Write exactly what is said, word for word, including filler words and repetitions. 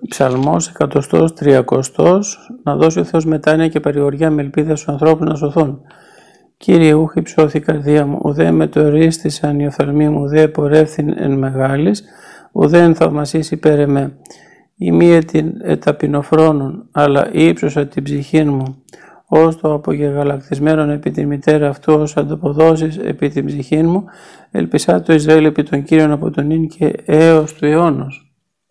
Ψαλμός εκατοστός τριακοστός. Να δώσει ο Θεός μετάνοια και παρηγοριά με ελπίδα στους ανθρώπους να σωθούν. Κύριε, ούχ υψώθη η καρδία μου, ουδέ με το ρίστησαν οι οφθαλμοί μου, ουδέ πορεύθην εν μεγάλης, ουδέ εν θαυμασίς υπέρ εμέ. Η μία την εταπεινοφρόνων, αλλά ύψωσα την ψυχήν μου, ως το απογεγαλακτισμένον επί την μητέρα αυτού, ως ανταποδόσεις επί την ψυχήν μου, ελπισά το Ισραήλ επί τον Κύριον από τον ίν και έως του αιώνος.